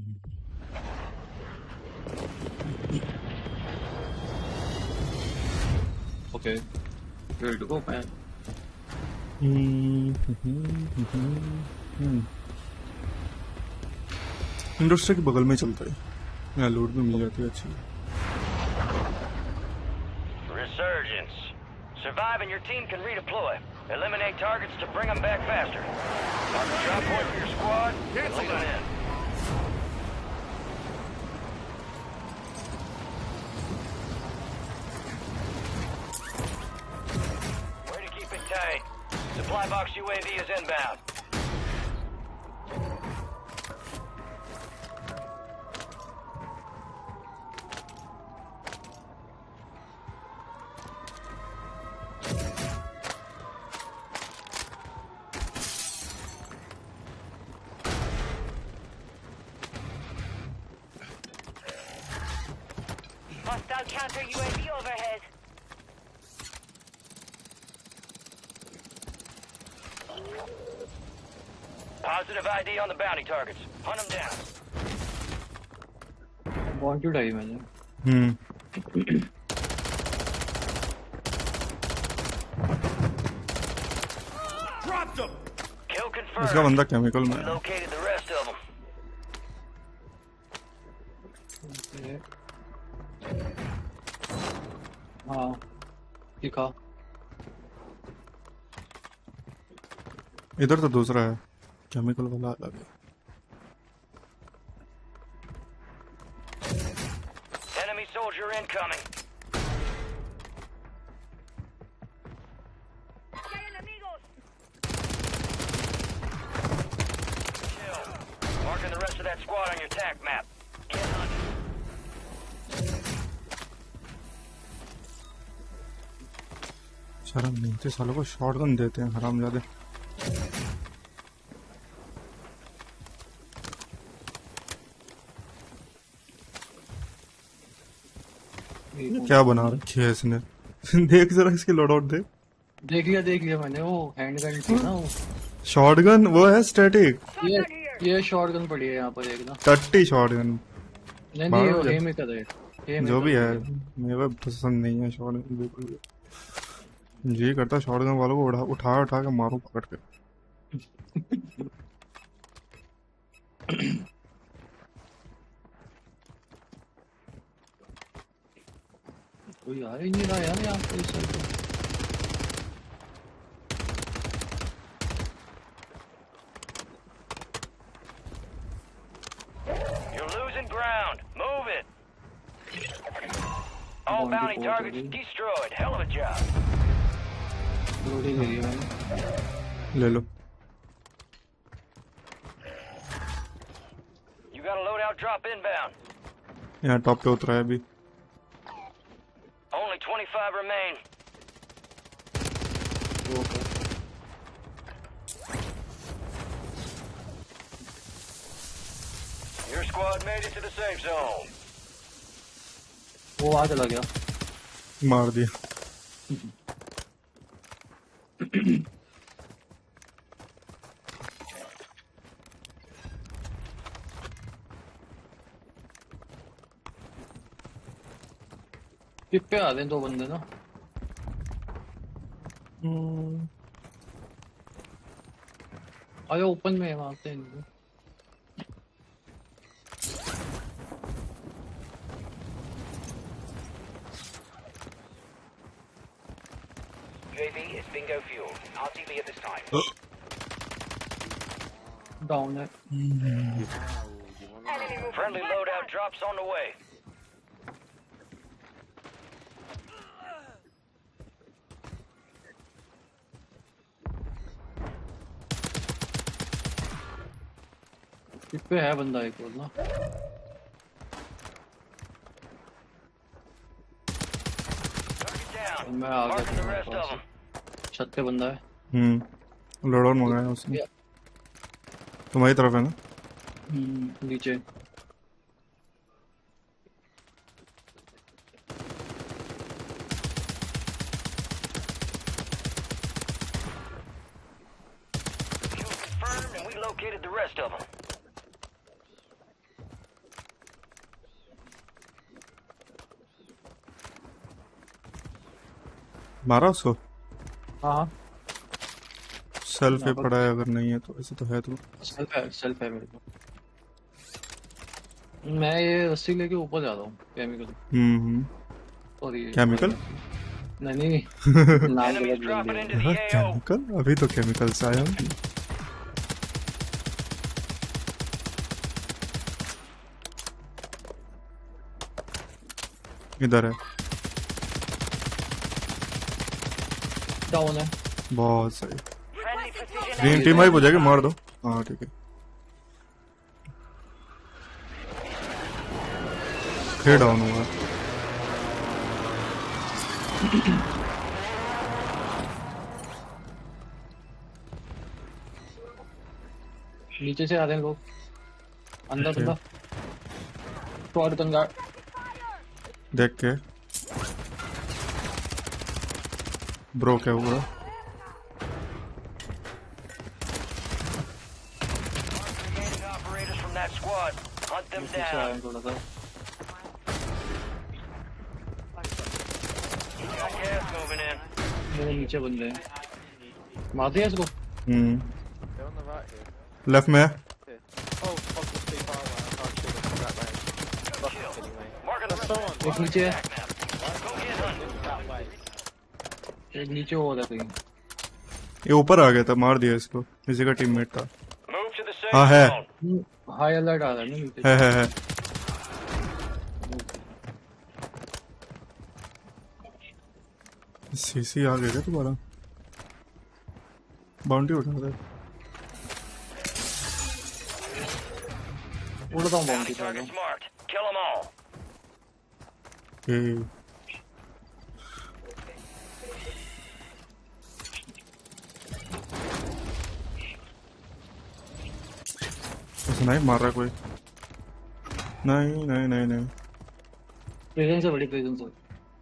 Okay, ready to go, man. Industry के बगल में चलता है, यहाँ लूट भी मिल जाती है अच्छी। Resurgence. Survive and your team can redeploy. Eliminate targets to bring them back faster. Mark a drop point for your squad and lead them in. Way to keep it tight. Supply box UAV is inbound. Hostile counter UAV overhead. Positive ID on the bounty targets. Hunt them down. Want to die, मैंने। Dropped them. Kill confirmed. इसका बंदा chemical में We है। located the rest of them. हाँ, दिखा। इधर तो दूसरा है, केमिकल वाला अलग है। Enemy soldier incoming. Kill. Marking the rest of that squad on your attack map. Get hunted. शर्म नहीं थे सालों को, शॉटगन देते हैं हरामजादे। क्या बना रखी है इसने? देख जरा इसकी लोडआउट देख। देख लिया मैंने। वो हैंडगन थी ना वो। शॉटगन वो है स्टैटिक। ये शॉटगन पड़ी है यहाँ पर एक ना। टट्टी शॉटगन। नहीं नहीं, वो हेमेकर है। जो भी है, मेरे पसंद नहीं है शॉटगन बिल्कुल भी। जी करता शॉटगन वालों को उठा के मारूं पकड़ के। कोई आ ही नहीं रहा यार यहाँ पे इस साइड पे। You're losing ground. Move it. All bounty targets destroyed. Hell of a job. Loading है मैंने। ले लो। You got a loadout drop inbound. यहाँ टॉप पे उतरा है अभी। Only 25 remain. Your squad made it to the safe zone. वो वहाँ चला गया। मार दिया। टिप पे आ रहे हैं दो बंदे ना। अरे ओपन में है वहाँ पे इनको। UAV is bingo fuel. RTV at this time. Down है। Friendly loadout drops on the way. Tip पे है बंदा एक और ना। Target down. मैं आ Marking the गया rest of them. छत पे बंदा है। लोडआउट मंगाया उसने। तुम्हारी तरफ है ना? नीचे। Fuel confirmed and we located the rest of them. मारा उसको? हाँ हाँ सेल्फ पे यहाँ पड़ा है, अगर नहीं है तो ऐसे तो है तो। सेल्फ है मेरे को। मैं ये रस्सी लेके ऊपर जा रहा हूँ केमिकल। और ये केमिकल? नहीं नहीं नाम Enemies गलत बोल dropping दिया into मैंने। the AO. केमिकल? अभी तो केमिकल से आया हूँ। इधर है। डाउन है। बहुत सही। Friendly precision green team wipe हो जाएगी, मार दो। हाँ ठीक है। फिर डाउन हुआ। नीचे से आ रहे हैं लोग। अंदर Okay. बंदा स्क्वाड तंगा। देख के ब्रो क्या हुआ? Remaining operators from that squad. Hunt them पीछे आया down. है थोड़ा सा। Got gas moving in. मेरे नीचे बंदे हैं। मार दिया इसको। They're on the right here. Left में है। Here. Oh, fuck, it's too far away. I can't shoot it from that range. Fuck it anyway. Marking the Someone एक नीचे है, Go get hunting. that way. एक नीचे हो रहा कहीं। ये ऊपर आ गया था, मार दिया इसको। इसी का टीममेट था। Move to the safe हाँ है। zone. हाई अलर्ट आ रहा है ना नीचे। है। सीसी आ गया क्या दोबारा? बाउंड्री उठा दे। उड़ता हूँ Bounty बाउंड्री पे आ targets marked. Kill them all. ये ऐसा नहीं मार रहा कोई। नहीं। प्रिजन से बड़ी प्रिजन से।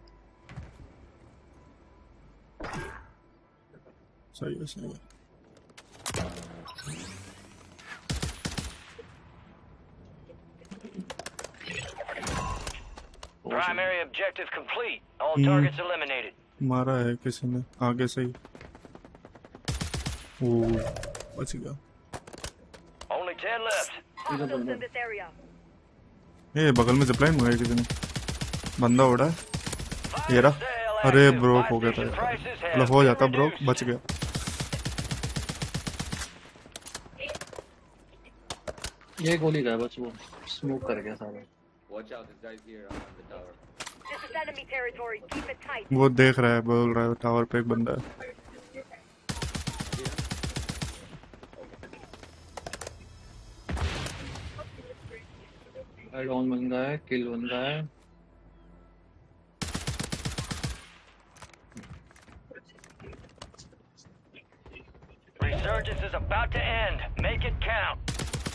सही है। Primary objective complete. All targets eliminated. मारा है किसी ने आगे से ही। ओ बच गया। Only 10 left. hostiles in this area. ये बगल में जिपलाइन मंगाई किसी ने। बंदा उड़ा है। ये रहा। अरे ब्रोक हो गया था। मतलब हो जाता ब्रोक, बच गया। ये गोली का है बस, वो स्मोक कर गया सारा। Watch out, this guy's here on the tower. This is enemy territory. Keep it tight. वो देख रहा है, बोल रहा है टावर पे एक बंदा है। हेड ऑन बंदा है, किल बंदा है। Resurgence is about to end. Make it count.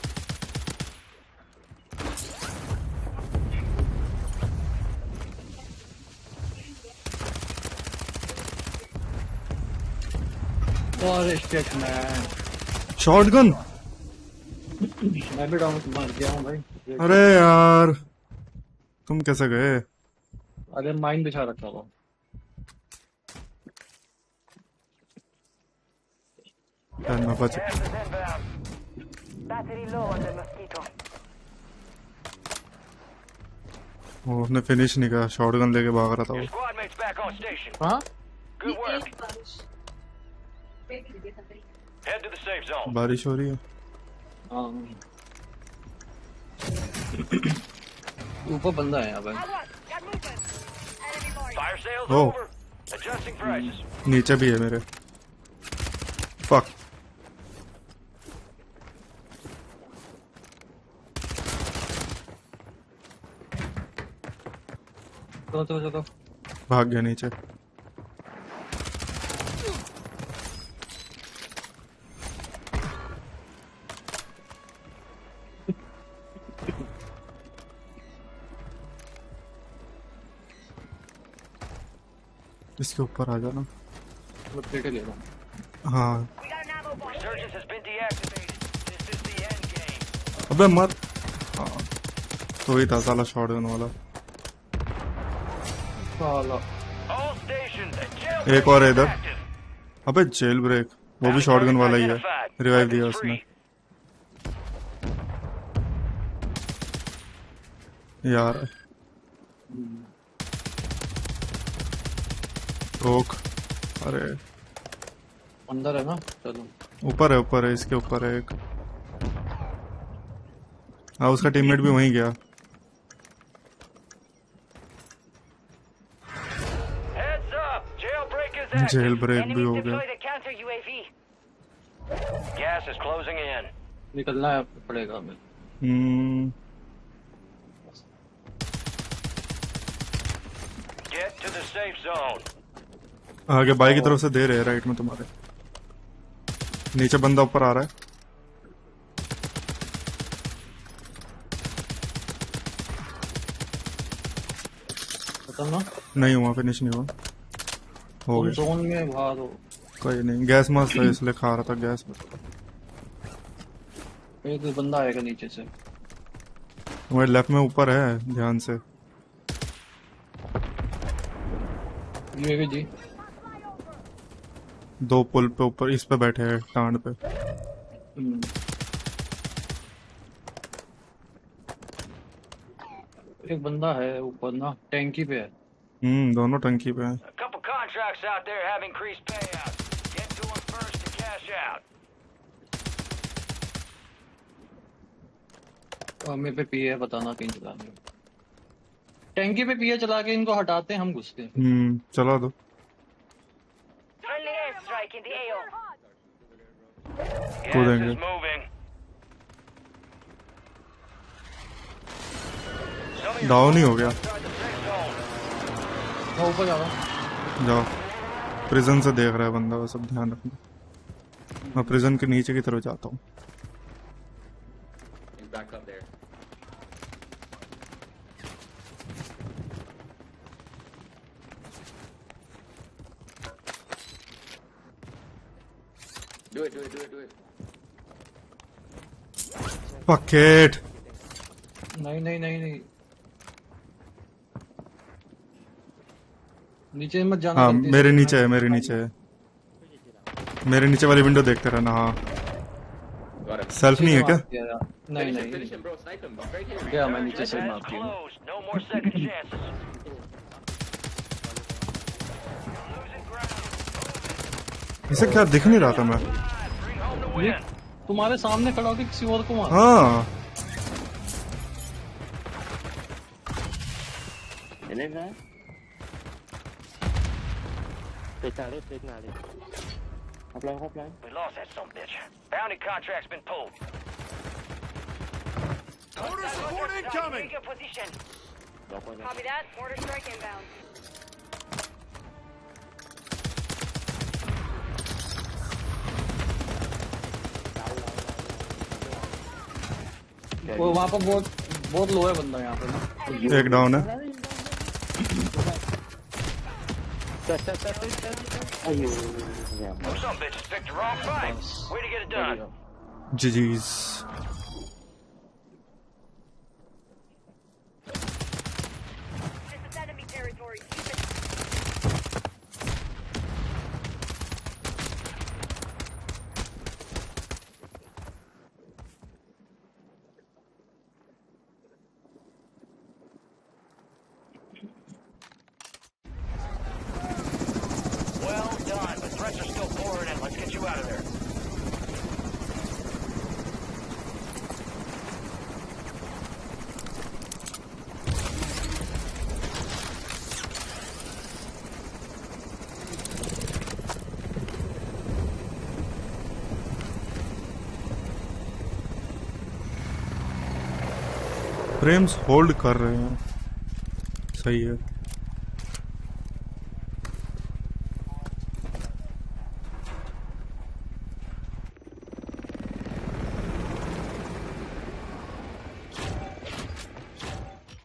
और शिट मैन, शॉटगन। मैं भी डाउन मर गया हूँ भाई। अरे यार तुम कैसे गए? अरे माइन बिछा रखा था। मैं बच। Gas is inbound. Battery low on the mosquito. वो उसने फिनिश नहीं करा, शॉटगन लेके भाग रहा था Your वो। squad mate's back on station. हाँ Good work. Head to the safe zone. बारिश हो रही है। हाँ ऊपर बंदा है यहाँ पे। Got movement. Enemy mark. Fire sales Oh. over. Adjusting prices. नीचे भी है मेरे। फक। चलो भाग गया नीचे। इसके ऊपर आ जाना। प्लेटें ले रहा हूँ। हाँ We got an ammo box. Resurgence has been deactivated. This is the end game. अबे मत। हाँ तो ही था साला शॉटगन वाला। साला All stations Attention, the jailbreak एक और है is इधर। active. अबे जेल ब्रेक, वो भी शॉटगन वाला ही है, रिवाइव दिया उसने यार। रोक, अरे अंदर है ना, चलो। ऊपर है, इसके ऊपर है एक। हाँ उसका टीममेट भी वहीं गया। Heads up, jailbreak is active. Jailbreak भी हो Enemies गया। deploy the counter UAV. Gas is closing in. निकलना है पड़ेगा हमें। Get to the safe zone. आगे बाई की तरफ से दे रहे हैं, राइट में तुम्हारे। नीचे बंदा ऊपर आ रहा है। खत्म ना? नहीं हुआ, फिनिश नहीं हुआ, हो तुम गया। जोन में बाहर हो। कोई नहीं, गैस मस्त है इसलिए खा रहा था गैस। एक बंदा आएगा नीचे से। तुम्हारे लेफ्ट में ऊपर है, ध्यान से। यूएवी जी। दो पुल पे ऊपर, इस पे बैठे हैं टांड पे। एक बंदा है ऊपर ना, टैंकी पे है। दोनों टंकी पे हैं। A couple contracts out there have increased payouts. Get to them first to cash out. और मेरे पे पीए बताना कहीं चलाने। टैंकी पे पीए चला के इनको हटाते हैं, हम घुसते हैं। चला दो। Friendly airstrike in the AO. Gas कूदेंगे। is moving. Some of your down ही हो गया। inside the safe zone. मैं ऊपर जा रहा हूँ। जाओ, प्रिजन से देख रहा है बंदा, वो सब ध्यान रखना। मैं प्रिजन के नीचे की तरफ जाता हूँ। He's back up there. Do it. Fuck it. नहीं नीचे मत जाना। हाँ गलती से। मेरे नीचे है, मेरे नीचे वाली विंडो देखते रहना। हाँ Got him. सेल्फ नहीं है क्या? नहीं Finish him, bro. Snipe him. He's right here. गया मैं नीचे से Gas मार is दिया। closed. No more second chances. Losing ground. इसे क्या दिख नहीं रहा था मैं। Bring home the ये win. तुम्हारे सामने खड़ा होकर किसी और को मार। हाँ We lost that son of a bitch. Bounty contract's been pulled. Mortar support incoming. Take a position. Copy that. Mortar strike inbound. वो वहाँ पर बहुत लो है बंदा यहाँ पे ना। एक डाउन है। Those some bitches picked the wrong fight. Way to get it done. GGs. This is enemy territory. Keep it. Well done, but threats are still pouring in. Let's get you out of there. Frames hold कर रहे हैं, सही है।